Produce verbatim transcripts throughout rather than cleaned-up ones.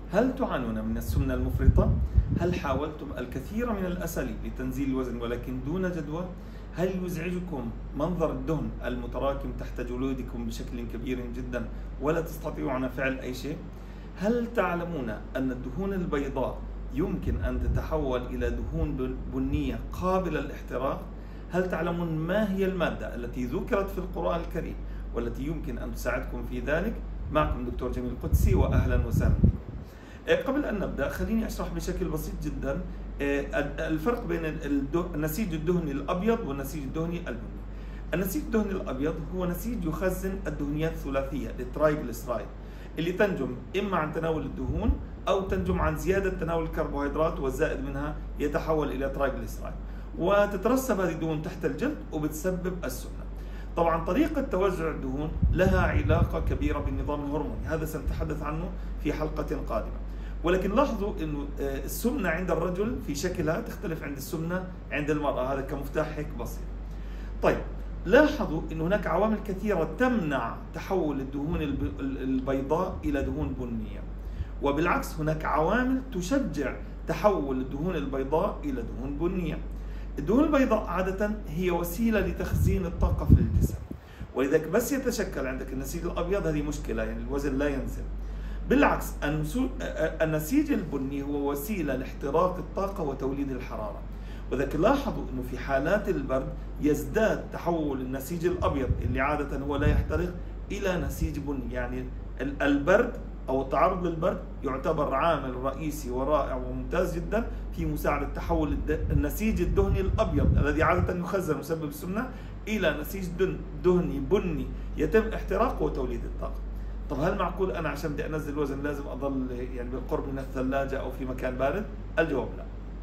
هل تعانون من السمنة المفرطة؟ هل حاولتم الكثير من الأساليب لتنزيل الوزن ولكن دون جدوى؟ هل يزعجكم منظر الدهن المتراكم تحت جلودكم بشكل كبير جدا ولا تستطيعون فعل أي شيء؟ هل تعلمون أن الدهون البيضاء يمكن أن تتحول إلى دهون بنية قابلة للاحتراق؟ هل تعلمون ما هي المادة التي ذكرت في القرآن الكريم والتي يمكن أن تساعدكم في ذلك؟ معكم دكتور جميل القدسي، وأهلا وسهلا بكم. قبل أن نبدأ خليني أشرح بشكل بسيط جدا الفرق بين النسيج الدهني الأبيض والنسيج الدهني البني. النسيج الدهني الأبيض هو نسيج يخزن الدهنيات الثلاثية الترايجليسرايد اللي تنجم إما عن تناول الدهون أو تنجم عن زيادة تناول الكربوهيدرات، والزائد منها يتحول إلى ترايجليسرايد، وتترسب هذه الدهون تحت الجلد وبتسبب السمنة. طبعا طريقة توزع الدهون لها علاقة كبيرة بالنظام الهرموني، هذا سنتحدث عنه في حلقة قادمة. ولكن لاحظوا انه السمنة عند الرجل في شكلها تختلف عند السمنة عند المرأة، هذا كمفتاح هيك بسيط. طيب لاحظوا ان هناك عوامل كثيرة تمنع تحول الدهون البيضاء الى دهون بنية، وبالعكس هناك عوامل تشجع تحول الدهون البيضاء الى دهون بنية. الدهون البيضاء عادة هي وسيلة لتخزين الطاقة في الجسم، ولذلك بس يتشكل عندك النسيج الأبيض هذه مشكلة، يعني الوزن لا ينزل. بالعكس النسيج البني هو وسيلة لاحتراق الطاقة وتوليد الحرارة، وذلك لاحظوا أنه في حالات البرد يزداد تحول النسيج الأبيض اللي عادة هو لا يحترق إلى نسيج بني. يعني البرد أو التعرض للبرد يعتبر عامل رئيسي ورائع وممتاز جدا في مساعدة تحول النسيج الدهني الأبيض الذي عادة يخزن ويسبب السمنة إلى نسيج دهني بني يتم احتراقه وتوليد الطاقة. طب هل معقول أنا عشان بدي أنزل وزن لازم أضل يعني بالقرب من الثلاجة أو في مكان بارد؟ الجواب لا.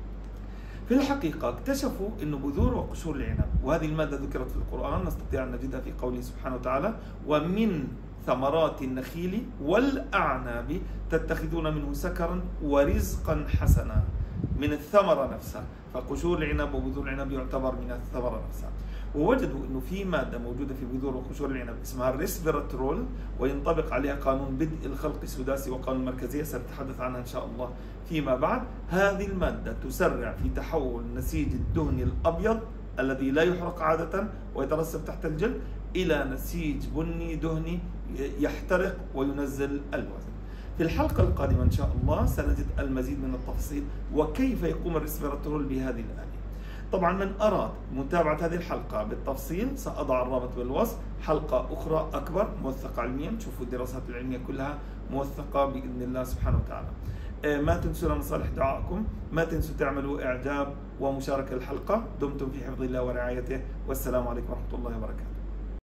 في الحقيقة اكتشفوا أن بذور وقشور العنب، وهذه المادة ذكرت في القرآن نستطيع أن نجدها في قوله سبحانه وتعالى: ومن ثمرات النخيل والأعناب تتخذون منه سكرا ورزقا حسنا. من الثمرة نفسها، فقشور العنب وبذور العنب يعتبر من الثمرة نفسها. ووجدوا أنه في مادة موجودة في بذور وقشور العنب اسمها الريسفيراترول، وينطبق عليها قانون بدء الخلق السداسي وقانون المركزية، سنتحدث عنها إن شاء الله فيما بعد. هذه المادة تسرع في تحول النسيج الدهني الأبيض الذي لا يحرق عادة ويترسب تحت الجلد إلى نسيج بني دهني يحترق وينزل الوزن. في الحلقة القادمة إن شاء الله سنجد المزيد من التفاصيل وكيف يقوم الريسفيراترول بهذه الآلية. طبعا من أراد متابعة هذه الحلقة بالتفصيل سأضع الرابط بالوصف. حلقة أخرى أكبر موثقة علميا، تشوفوا الدراسات العلمية كلها موثقة بإذن الله سبحانه وتعالى. ما تنسونا من صالح دعائكم، ما تنسوا تعملوا إعجاب ومشاركة الحلقة. دمتم في حفظ الله ورعايته، والسلام عليكم ورحمة الله وبركاته.